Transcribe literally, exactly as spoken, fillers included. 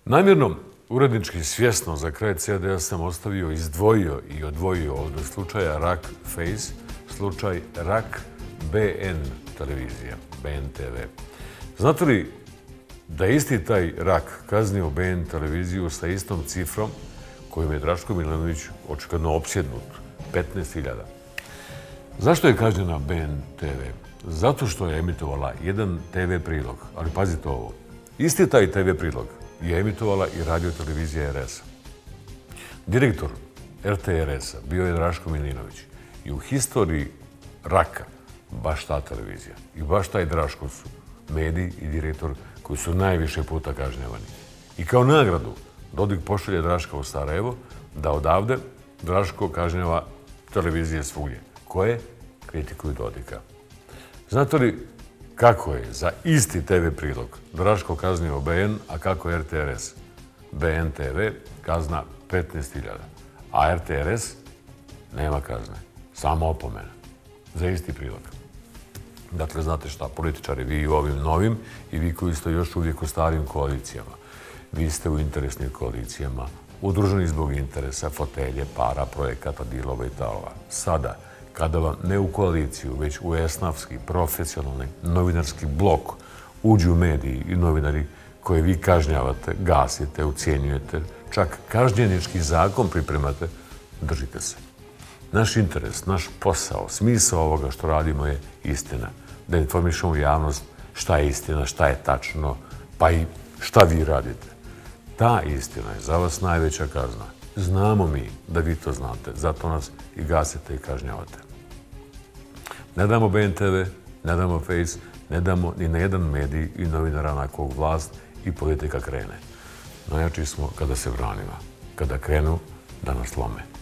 Namjerno, urednički svjesno za kraj C D-a sam ostavio, izdvojio i odvojio od slučaja Rak Face, slučaj Rak B N televizija, B N T V. Znate li da je isti taj Rak kaznio B N televiziju sa istom cifrom kojom je Draško Milinović očigledno opsjednut, petnaest hiljada. Zašto je kažnjena B N T V? Zato što je emitovala jedan T V prilog, ali pazite ovo, isti taj T V prilog je emitovala i radio televizija R S. Direktor R T R S-a bio je Draško Milinović i u historiji Raka baš ta televizija i baš taj Draško su medij i direktor koji su najviše puta kažnjavani. I kao nagradu Dodik pošalje Draška u Sarajevo da odavde Draško kažnjava televizije svugdje koje kritikuju Dodika. Znate li kako je za isti T V prilog Draško kaznio B N, a kako je R T R S? B N T V kazna petnaest hiljada, a R T R S nema kazne, samo opomena za isti prilog. Dakle, znate šta, političari, vi u ovim novim i vi koji ste još uvijek u starim koalicijama, vi ste u interesnim koalicijama, udruženi zbog interesa, fotelje, para, projekata, dilova i talova. Sada, kada vam ne u koaliciju, već u esnafski, profesionalni, novinarski blok uđu mediji i novinari koje vi kažnjavate, gasite, ucijenjujete, čak kažnjenički zakon pripremate, držite se. Naš interes, naš posao, smisao ovoga što radimo je istina. Da informišemo javnost šta je istina, šta je tačno, pa i šta vi radite. Ta istina je za vas najveća kazna. Znamo mi da vi to znate, zato nas i gasite i kažnjavate. Ne damo B N T V, ne damo Face, ne damo ni na jedan medij i novinara na kog vlast i politika krene. Najjači smo kada se branimo, kada krenu da nas lome.